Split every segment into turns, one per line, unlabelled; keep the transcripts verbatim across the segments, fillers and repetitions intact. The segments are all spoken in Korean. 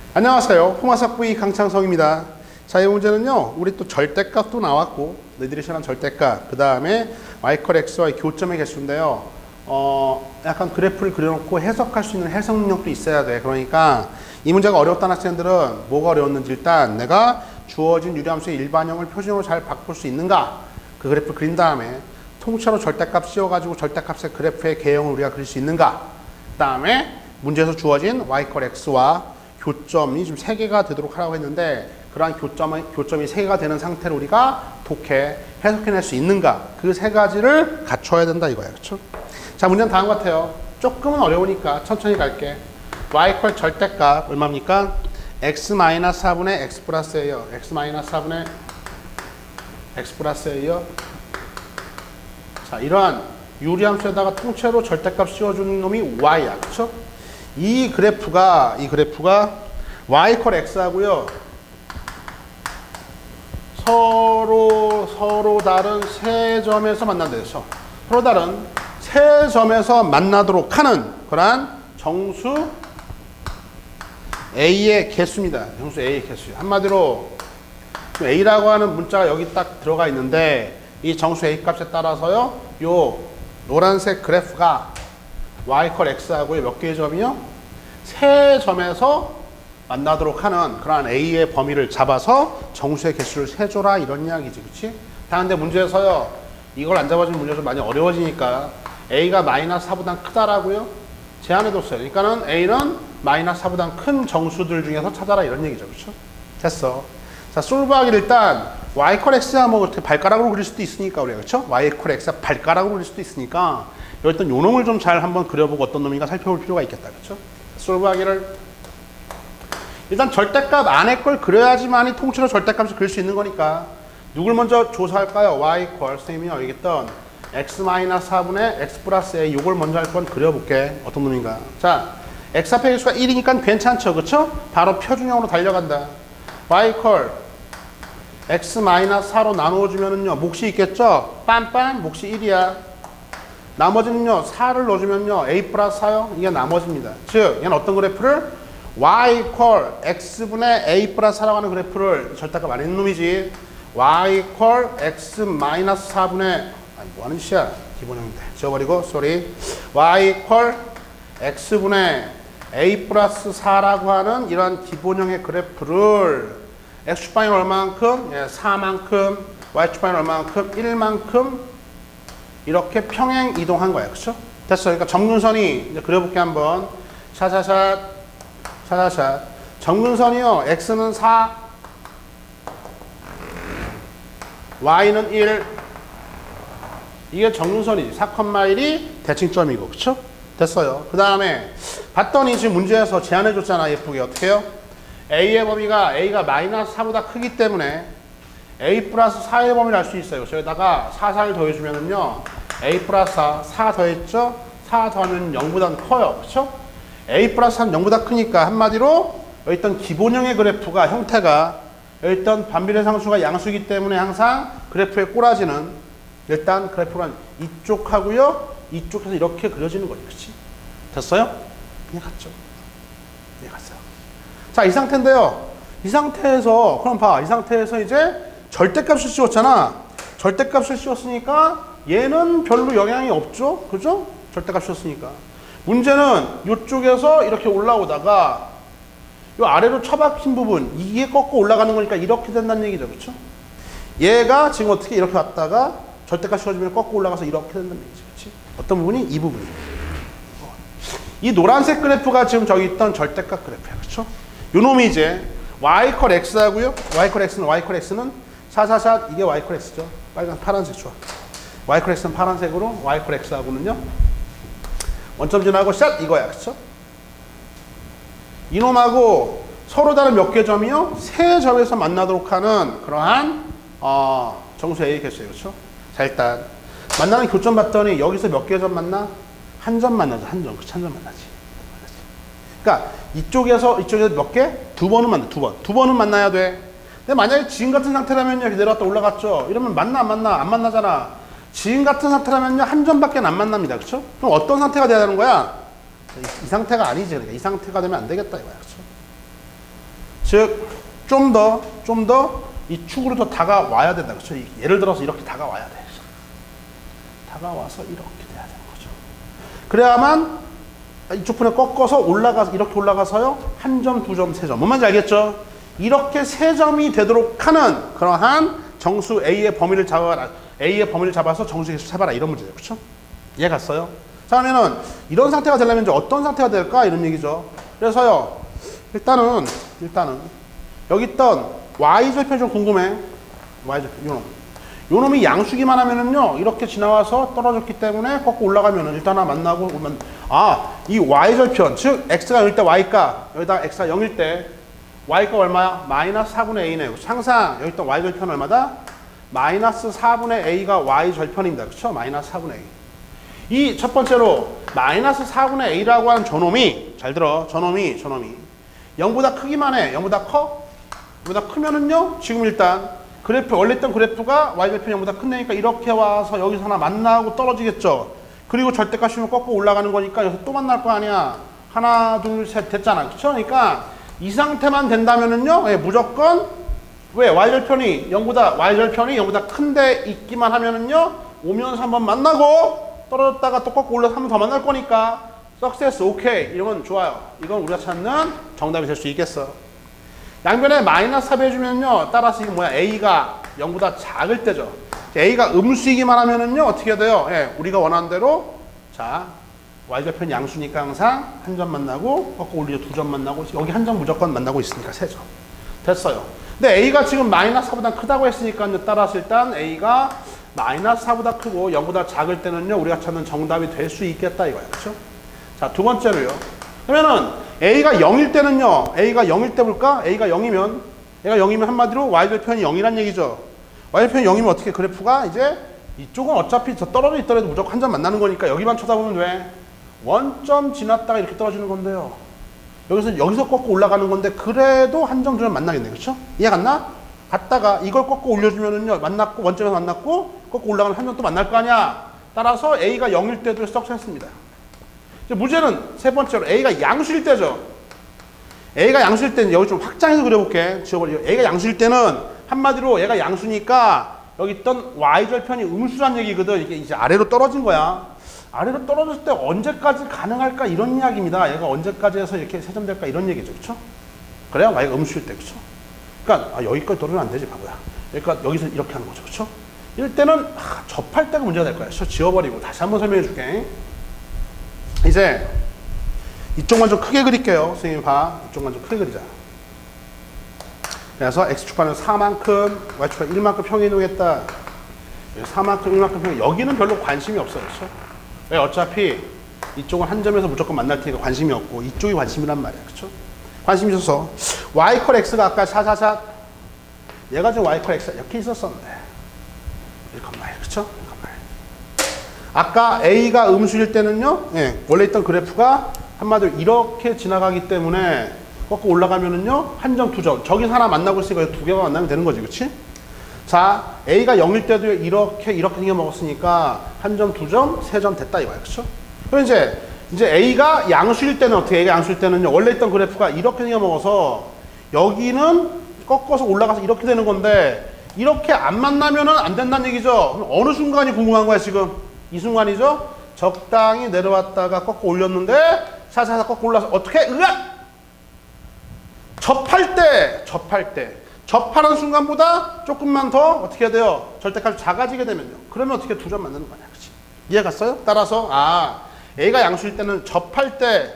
안녕하세요. 홍화석부의 강창성입니다. 자, 이 문제는요, 우리 또 절대값도 나왔고, 너희들이 싫어하는 절대값, 그 다음에 y컬 x와의 교점의 개수인데요. 어, 약간 그래프를 그려놓고 해석할 수 있는 해석 능력도 있어야 돼. 그러니까 이 문제가 어려웠다는 학생들은 뭐가 어려웠는지 일단 내가 주어진 유리함수의 일반형을 표준으로 잘 바꿀 수 있는가? 그 그래프를 그린 다음에 통째로 절대값 씌워가지고 절대값의 그래프의 개형을 우리가 그릴 수 있는가? 그 다음에 문제에서 주어진 y컬 x와 교점이 지금 세 개가 되도록 하라고 했는데 그러한 교점이, 교점이 세 개가 되는 상태로 우리가 독해, 해석해낼 수 있는가? 그 세 가지를 갖춰야 된다 이거야. 그렇죠? 자, 문제는 다음 같아요. 조금은 어려우니까 천천히 갈게. y컬 절대값 얼마입니까? x 마이너스 사분의 x 플러스 a요. x 마이너스 사분의 x 플러스 a요. 자, 이러한 유리함수에다가 통째로 절대값 씌워주는 놈이 y야. 그렇죠? 이 그래프가 이 그래프가 y컬 x하고요. 서로 서로 다른 세 점에서 만난대요. 서로 다른 세 점에서 만나도록 하는 그러한 정수 a의 개수입니다. 정수 a의 개수. 한마디로 a라고 하는 문자가 여기 딱 들어가 있는데 이 정수 a 값에 따라서요. 요 노란색 그래프가 y컬 x하고의 몇 개의 점이요? 세 점에서 만나도록 하는 그러한 a의 범위를 잡아서 정수의 개수를 세줘라 이런 이야기지. 그치? 다른데 문제에서요. 이걸 안 잡아주면 문제가 좀 많이 어려워지니까 a가 마이너스 사보다 크다라고요? 제한해뒀어요. 그러니까는 a는 마이너스 사보다 큰 정수들 중에서 찾아라 이런 얘기죠. 그렇죠? 됐어. 자, 솔브하기 일단 y컬 x야 뭐 그렇게 발가락으로 그릴 수도 있으니까 우리가 그렇죠? y컬 x야 발가락으로 그릴 수도 있으니까 여기 일단 요 놈을 좀 잘 한번 그려보고 어떤 놈인가 살펴볼 필요가 있겠다. 그렇죠? 솔브하기를 일단 절대값 안에 걸 그려야지만이 통째로 절대값을 그릴 수 있는 거니까 누굴 먼저 조사할까요? y컬 선생님이 알겠던 x 마이너스 사분의 x 플러스 a 요걸 먼저 할 건 그려볼게. 어떤 놈인가? 자, x 앞에 개수가 일이니까 괜찮죠? 그쵸? 바로 표준형으로 달려간다. y컬 x 마이너스 사로 나누어주면은요 몫이 있겠죠? 빰빰 몫이 일이야. 나머지는요 사를 넣어주면요 a 플러스 사요. 이게 나머지입니다. 즉 얘는 어떤 그래프를 y컬 x분의 a 플러스 사라고 하는 그래프를 절대값 안 있는 놈이지. y컬 x 마이너스 사분의 아니 뭐하는 짓이야. 기본형인데 지워버리고 쏘리. y컬 x분의 a 플러스 사라고 하는 이런 기본형의 그래프를 x축방이 얼마만큼? 예, 사만큼. y축방이 얼마만큼? 일만큼 이렇게 평행 이동한 거야. 그쵸? 됐어. 그러니까 점근선이 이제 그려볼게 한번. 샤샤샷 샤샤샷. 점근선이요. x는 사, y는 일. 이게 점근선이지. 사, 일이 대칭점이고. 그쵸? 됐어요. 그 다음에 봤더니 지금 문제에서 제안해줬잖아. 예쁘게. 어떻게 해요? a의 범위가 a가 마이너스 사보다 크기 때문에 a 플러스 사의 범위를 알 수 있어요. 여기다가 사, 사를 더해주면은요 a 플러스 사, 사 더했죠? 사 더하면 영보다 커요. 그쵸? a 플러스 사는 영보다 크니까 한마디로 여기 있던 기본형의 그래프가 형태가 여기 있던 반비례 상수가 양수이기 때문에 항상 그래프의 꼬라지는 일단 그래프는 이쪽하고요 이쪽에서 이렇게 그려지는 거예요. 그치? 됐어요? 그냥 갔죠. 그냥 갔어요. 자, 이 상태인데요. 이 상태에서 그럼 봐. 이 상태에서 이제 절대값을 씌웠잖아. 절대값을 씌웠으니까 얘는 별로 영향이 없죠. 그죠? 절대값 씌웠으니까. 문제는 이쪽에서 이렇게 올라오다가 이 아래로 처박힌 부분 이게 꺾고 올라가는 거니까 이렇게 된다는 얘기죠. 그렇죠? 얘가 지금 어떻게 이렇게 왔다가 절대값 씌워주면 꺾고 올라가서 이렇게 된다는 얘기죠. 그렇지? 어떤 부분이? 이 부분이. 이 노란색 그래프가 지금 저기 있던 절대값 그래프야. 그렇죠? 요 놈이 이제 y컬 x하고요. y컬 x는 y컬 x는 샤샤샷 이게 y컬 x죠. 빨간 파란색 좋아. y컬 x는 파란색으로 y컬 x하고는요. 원점 지나고 샷 이거야. 그렇죠? 이놈하고 서로 다른 몇 개 점이요? 세 점에서 만나도록 하는 그러한 어, 정수 A의 개수예요. 그렇죠? 자, 일단 만나는 교점 봤더니 여기서 몇 개 점 만나? 한 점 만나죠. 한 점. 그렇지? 한 점 만나지. 그러니까 이쪽에서 이쪽에서 몇 개? 두 번은 만나. 두 번. 두 번은 만나야 돼. 근데 만약에 지금 같은 상태라면요. 이렇게 내려갔다 올라갔죠. 이러면 만나 안 만나? 안 만나잖아. 지금 같은 상태라면요. 한 점밖에 안 만납니다. 그렇죠? 그럼 어떤 상태가 돼야 되는 거야? 이, 이 상태가 아니지. 그러니까 이 상태가 되면 안 되겠다 이거야. 그렇죠? 즉, 좀 더, 좀 더 이 축으로 더 다가와야 된다. 그렇죠? 예를 들어서 이렇게 다가와야 돼. 다가와서 이렇게 돼야 되는 거죠. 그래야만 이쪽 편에 꺾어서 올라가서, 이렇게 올라가서요. 한 점, 두 점, 세 점. 뭔 말인지 알겠죠? 이렇게 세 점이 되도록 하는 그러한 정수 A의 범위를 잡아라. A의 범위를 잡아서 정수 개수 세봐라. 이런 문제죠. 그렇죠? 이해 갔어요? 자, 그러면은 이런 상태가 되려면 이제 어떤 상태가 될까? 이런 얘기죠. 그래서요. 일단은, 일단은 여기 있던 Y절편이 좀 궁금해. Y절편, 요 놈. 요 놈이 양수기만 하면은요, 이렇게 지나와서 떨어졌기 때문에 꺾고 올라가면은 일단 하나 만나고 오면, 아, 이 Y절편, 즉, X가 영일 때 Y가, 여기다가 X가 영일 때, Y가 얼마야? 마이너스 사분의 A네요. 항상 여기 있던 Y절편 얼마다? 마이너스 사분의 A가 Y절편입니다. 그쵸? 마이너스 사분의 A. 이 첫 번째로, 마이너스 사분의 A라고 하는 저놈이, 잘 들어, 저놈이, 저놈이, 영보다 크기만 해. 영보다 커? 보다 크면은요, 지금 일단 그래프, 원래 있던 그래프가 Y절편이 영보다 큰데니까 이렇게 와서 여기서 하나 만나고 떨어지겠죠. 그리고 절대값이면 꺾고 올라가는 거니까 여기서 또 만날 거 아니야. 하나, 둘, 셋 됐잖아. 그쵸? 그러니까 이 상태만 된다면은요, 예, 무조건 왜 Y절편이 영보다 Y절편이 영보다 큰데 있기만 하면은요, 오면서 한번 만나고 떨어졌다가 또 꺾고 올라서 한 번 더 만날 거니까 석세스 오케이 이러면 좋아요. 이건 우리가 찾는 정답이 될 수 있겠어. 양변에 마이너스 사 해주면요, 따라서 이게 뭐야? A가 영보다 작을 때죠. A가 음수이기만 하면은요, 어떻게 돼요? 예, 우리가 원하는 대로, 자, Y절편 양수니까 항상 한 점 만나고, 꺾고 올리죠. 두 점 만나고, 여기 한 점 무조건 만나고 있으니까 세 점. 됐어요. 근데 A가 지금 마이너스 사보다 크다고 했으니까요, 따라서 일단 A가 마이너스 사보다 크고 영보다 작을 때는요, 우리가 찾는 정답이 될 수 있겠다 이거야. 그렇죠? 자, 두 번째로요. 그러면은 A가 영일 때는요, A가 영일 때 볼까? A가 영이면, A가 영이면 한마디로 Y절편이 영이란 얘기죠. Y절편이 영이면 어떻게 그래프가 이제 이쪽은 어차피 저 떨어져 있더라도 무조건 한 점 만나는 거니까 여기만 쳐다보면 돼. 원점 지났다가 이렇게 떨어지는 건데요. 여기서, 여기서 꺾고 올라가는 건데 그래도 한 점, 두 점 만나겠네. 그쵸? 이해 갔나? 갔다가 이걸 꺾고 올려주면은요, 만났고, 원점에서 만났고, 꺾고 올라가면 한 점 또 만날 거 아니야. 따라서 A가 영일 때도 석세했습니다. 문제는 세 번째로 A가 양수일 때죠. A가 양수일 때는 여기 좀 확장해서 그려볼게. 지워버려. A가 양수일 때는 한마디로 얘가 양수니까 여기 있던 Y절편이 음수란 얘기거든. 이게 이제 아래로 떨어진 거야. 아래로 떨어졌을 때 언제까지 가능할까 이런 이야기입니다. 얘가 언제까지 해서 이렇게 세 점 될까 이런 얘기죠. 그쵸? 그래야 Y가 음수일 때. 그쵸? 그러니까 아, 여기까지 떨어지면 안 되지 바보야. 그러니까 여기서 이렇게 하는 거죠. 그쵸? 이럴 때는 아, 접할 때가 문제가 될 거야. 저 지워버리고 다시 한번 설명해 줄게. 이제 이쪽만 좀 크게 그릴게요. 선생님 봐. 이쪽만 좀 크게 그리자. 그래서 X축과는 사만큼, Y축과는 일만큼 평행이동했다. 사만큼, 일만큼 평행. 여기는 별로 관심이 없어요. 그렇죠? 왜? 어차피 이쪽은 한 점에서 무조건 만날 테니까 관심이 없고 이쪽이 관심이란 말이야. 그렇죠? 관심이 있어서 Y 콜 X가 아까 샷샷샷 얘가 지금 Y 콜 X가 이렇게 있었었는데 이렇게 말. 그렇죠? 아까 A가 음수일 때는요, 예, 원래 있던 그래프가 한마디로 이렇게 지나가기 때문에 꺾고 올라가면은요, 한 점, 두 점. 저기서 하나 만나고 있으니까 두 개가 만나면 되는 거지, 그치? 자, A가 영일 때도 이렇게, 이렇게 생겨 먹었으니까 한 점, 두 점, 세 점 됐다 이거야, 그쵸? 그럼 이제, 이제 A가 양수일 때는 어떻게, A가 양수일 때는요, 원래 있던 그래프가 이렇게 생겨 먹어서 여기는 꺾어서 올라가서 이렇게 되는 건데, 이렇게 안 만나면은 안 된다는 얘기죠? 그럼 어느 순간이 궁금한 거야, 지금? 이 순간이죠? 적당히 내려왔다가 꺾고 올렸는데 사사사 꺾고 올라서 어떻게? 으악! 접할 때, 접할 때 접하는 순간보다 조금만 더 어떻게 해야 돼요? 절대값이 작아지게 되면요. 그러면 어떻게 두 점 만나는 거 아니야. 그치? 이해 갔어요? 따라서 아, A가 양수일 때는 접할 때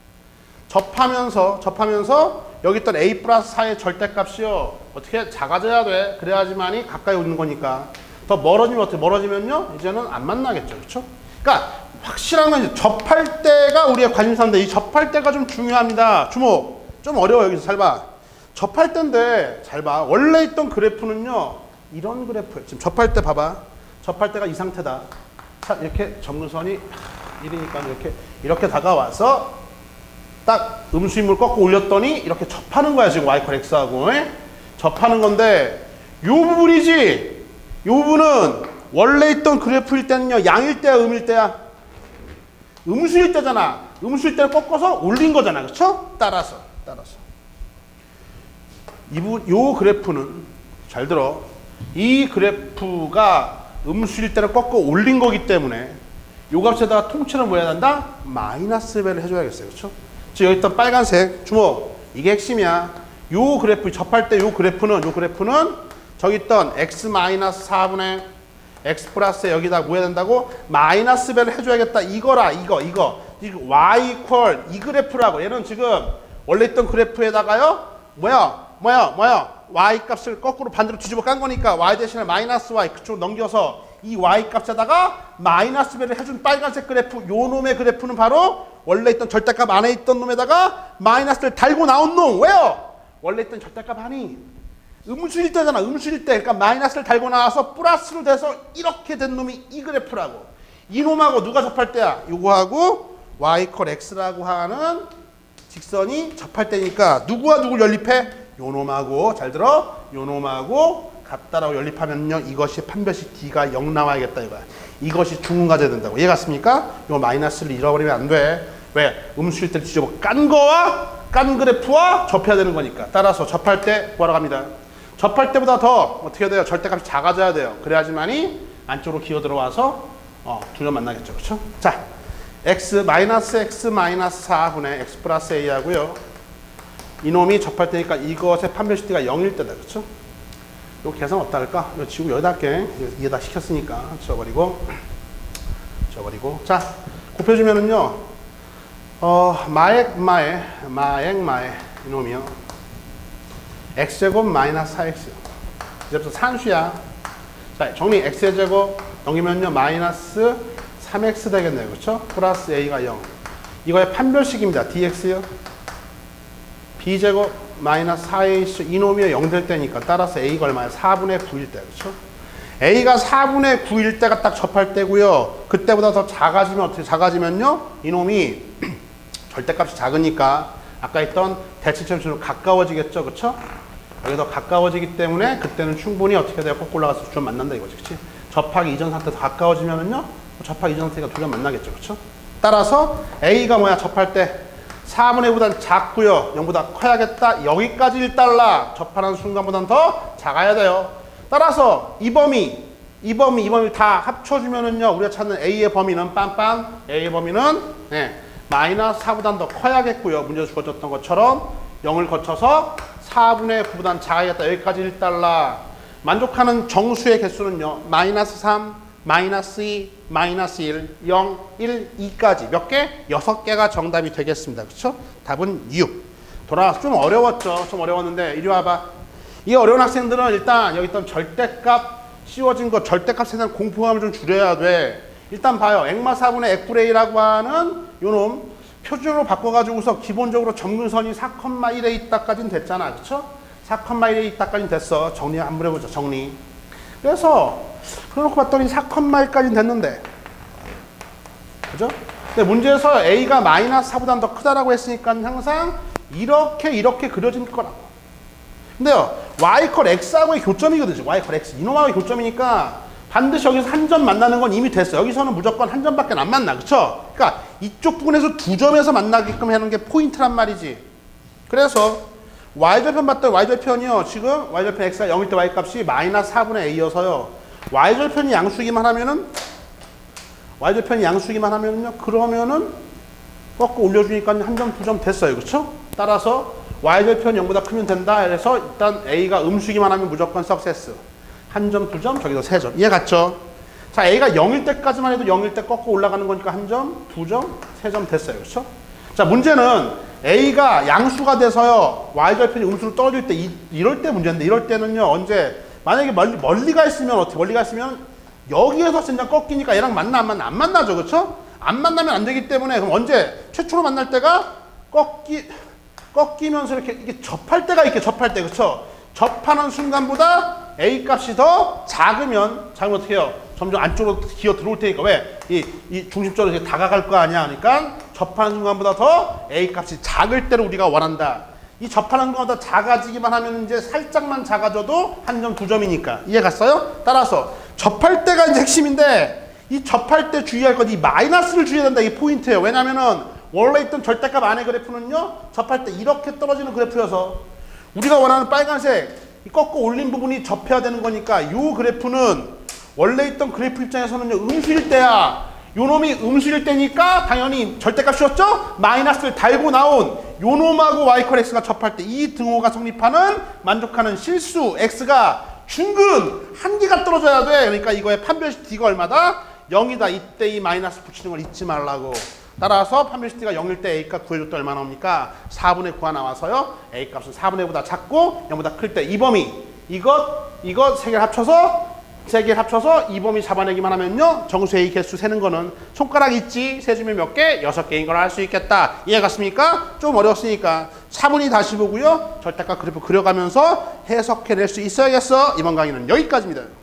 접하면서 접하면서 여기 있던 A 플러스 사의 절대값이요. 어떻게 작아져야 돼. 그래야지만이 가까이 오는 거니까. 더 멀어지면 어떻게 멀어지면요 이제는 안 만나겠죠. 그렇죠? 그러니까 확실한 건 이제 접할 때가 우리의 관심사인데 이 접할 때가 좀 중요합니다. 주목. 좀 어려워. 여기서 잘 봐. 접할 때인데 잘 봐. 원래 있던 그래프는요 이런 그래프예요. 지금 접할 때 봐봐. 접할 때가 이 상태다. 자, 이렇게 점근선이 이러니까 이렇게 이렇게 다가와서 딱 음수인물 꺾고 올렸더니 이렇게 접하는 거야. 지금 Y 콜 X하고 접하는 건데 요 부분이지. 이 부분은 원래 있던 그래프일 때는요, 양일 때야, 음일 때야? 음수일 때잖아. 음수일 때를 꺾어서 올린 거잖아. 그쵸? 따라서, 따라서. 이 부, 요 그래프는 잘 들어. 이 그래프가 음수일 때는 꺾어 올린 거기 때문에 요 값에다가 통째로 뭐 해야 된다? 마이너스 배를 해줘야겠어요. 그렇죠? 지금 여기 있던 빨간색 주목. 이게 핵심이야. 요 그래프 접할 때 요 그래프는 요 그래프는 저기 있던 x 마이너스 사분의 x 플러스 여기다 뭐 해야 된다고? 마이너스 배를 해줘야겠다. 이거라 이거 이거. 이거 y 이퀄 이 그래프라고. 얘는 지금 원래 있던 그래프에다가요. 뭐야 뭐야 뭐야 y 값을 거꾸로 반대로 뒤집어 깐 거니까 y 대신에 마이너스 y 그쪽으로 넘겨서 이 y 값에다가 마이너스 배를 해준 빨간색 그래프 요 놈의 그래프는 바로 원래 있던 절대값 안에 있던 놈에다가 마이너스를 달고 나온 놈. 왜요? 원래 있던 절대값 아니 음수일 때잖아. 음수일 때. 그러니까 마이너스를 달고 나와서 플러스로 돼서 이렇게 된 놈이 이 그래프라고. 이 놈하고 누가 접할 때야? 요거하고 y 이퀄 x라고 하는 직선이 접할 때니까 누구와 누굴 연립해? 요 놈하고 잘 들어? 요 놈하고 같다라고 연립하면요. 이것이 판별식 d가 영 나와야겠다 이거야. 이것이 중문가져야 된다고. 이해 갔습니까? 요 마이너스를 잃어버리면 안 돼. 왜? 음수일 때 뒤집어 깐 거와 깐 그래프와 접해야 되는 거니까. 따라서 접할 때 뭐라고 합니다. 접할 때보다 더 어떻게 해야 돼요? 절대값이 작아져야 돼요. 그래야지만이 안쪽으로 기어 들어와서 어, 두 점 만나겠죠. 그렇죠? 자, x 마이너스 x 마이너스 사분의 x 플러스 a 하고요. 이놈이 접할 때니까 이것의 판별식 d가 영일 때다. 그렇죠? 요 계산 어디다 할까? 요 지구 여기다 할게. 이에다 시켰으니까 지워버리고 지워버리고 자, 곱해주면은요 어, 마액 마에 마액 마에 이놈이요 x제곱 마이너스 사 엑스 이제부터 산수야. 자, 정리. x의 제곱 넘기면요 마이너스 삼 엑스 되겠네요. 그렇죠? 플러스 a가 영. 이거의 판별식입니다. dx요. b제곱 마이너스 사 에이 이놈이 영 될 때니까 따라서 a가 얼마야? 사분의 구일 때. 그렇죠? a가 사분의 구일 때가 딱 접할 때고요. 그때보다 더 작아지면 어떻게 작아지면요? 이놈이 절대값이 작으니까 아까 했던 대칭점수로 가까워지겠죠. 그렇죠? 여기 더 가까워지기 때문에 그때는 충분히 어떻게 돼요? 꼭 올라가서 두 점 만난다 이거지. 그렇지? 접하기 이전 상태 더 가까워지면은요. 접하기 이전 상태가 두 점 만나겠죠. 그렇죠? 따라서 a가 뭐야? 접할 때 사분의 구보다는 작고요. 영보다 커야겠다. 여기까지 일 달러. 접하는 순간보다는 더 작아야 돼요. 따라서 이 범위, 이 범위, 이 범위 다 합쳐주면은요. 우리가 찾는 a의 범위는 빰빰. a의 범위는 네, 마이너스 사보다는 더 커야겠고요. 문제에서 주어졌던 것처럼 영을 거쳐서 사분의 구보다는 작아야겠다. 여기까지 일 달러. 만족하는 정수의 개수는요. 마이너스 삼, 마이너스 이, 마이너스 일, 영, 일, 이까지 몇 개? 여섯 개가 정답이 되겠습니다. 그렇죠? 답은 육. 돌아와서 좀 어려웠죠. 좀 어려웠는데 이리 와봐. 이 어려운 학생들은 일단 여기 있던 절대값 씌워진 거 절대값에 대한 공포감을 좀 줄여야 돼. 일단 봐요. 액마 사분의 액분의 일이라고 하는 요놈 표준으로 바꿔가지고서 기본적으로 점근선이 사, 일에 있다까지는 됐잖아. 그렇죠? 사, 일에 있다까지는 됐어. 정리 한번 해보자. 정리. 그래서 그래놓고 봤더니 사, 일까지는 됐는데 그죠? 근데 문제에서 a가 마이너스 사보다 더 크다라고 했으니까 항상 이렇게 이렇게 그려질 거라고. 근데요 y 이퀄 x하고의 교점이거든요. y 이퀄 x 이놈하고의 교점이니까 반드시 여기서 한 점 만나는 건 이미 됐어. 여기서는 무조건 한 점밖에 안 만나. 그쵸? 그러니까 이쪽 부분에서 두 점에서 만나게끔 하는 게 포인트란 말이지. 그래서 y절편 봤더니 y절편이요. 지금 y절편 x가 영일 때 y 값이 마이너스 사분의 a여서요. y절편이 양수기만 하면은 y절편이 양수기만 하면은요. 그러면은 꺾고 올려주니까 한 점, 두 점 됐어요. 그렇죠? 따라서 y절편이 영보다 크면 된다. 그래서 일단 a가 음수기만 하면 무조건 석세스. 한 점, 두 점, 저기서 세 점. 이해 갔죠? 자, a가 영일 때까지만 해도 영일 때 꺾고 올라가는 거니까 한 점, 두 점, 세 점 됐어요. 그렇죠? 자, 문제는 a가 양수가 돼서요. y절편이 음수로 떨어질 때 이, 이럴 때 문제인데 이럴 때는요. 언제 만약에 멀리, 멀리가 있으면 어떻게 멀리가 있으면 여기에서 진짜 꺾이니까 얘랑 만나 안 만나 안 만나죠. 그렇죠? 안 만나면 안 되기 때문에 그럼 언제 최초로 만날 때가 꺾기 꺾이면서 이렇게 이게 접할 때가 있게 접할 때. 그렇죠? 접하는 순간보다 a 값이 더 작으면 작으면 어떻게 해요? 점점 안쪽으로 기어 들어올 테니까 왜? 이, 이 중심적으로 이렇게 다가갈 거 아니야. 그러니까 접하는 순간보다 더 a 값이 작을 때를 우리가 원한다. 이 접하는 것보다 작아지기만 하면 이제 살짝만 작아져도 한 점, 두 점이니까. 이해 갔어요? 따라서 접할 때가 이제 핵심인데 이 접할 때 주의할 것, 이 마이너스를 주의해야 된다. 이게 포인트예요. 왜냐면은 원래 있던 절대값 안의 그래프는요. 접할 때 이렇게 떨어지는 그래프여서 우리가 원하는 빨간색 이 꺾고 올린 부분이 접해야 되는 거니까 이 그래프는 원래 있던 그래프 입장에서는 음수일 때야. 요 놈이 음수일 때니까 당연히 절대값 씌웠죠? 마이너스를 달고 나온 요 놈하고 y 컬 x가 접할 때 이 등호가 성립하는 만족하는 실수 x가 중근 한 개가 떨어져야 돼. 그러니까 이거의 판별식 d가 얼마다? 영이다. 이때 이 마이너스 붙이는 걸 잊지 말라고. 따라서 판별식 d가 영일 때 A값 구해줬다 얼마 나옵니까? 사분의 구가 나와서요. A값은 사분의 구보다 작고 영보다 클 때 이 범위 이것 이것 세 개를 합쳐서 세 개를 합쳐서 이 범위 잡아내기만 하면요. 정수 A 개수 세는 거는 손가락 있지 세주면 몇 개? 여섯 개인 걸 알 수 있겠다. 이해 갔습니까? 좀 어려웠으니까 차분히 다시 보고요. 절대값 그래프 그려가면서 해석해낼 수 있어야겠어. 이번 강의는 여기까지입니다.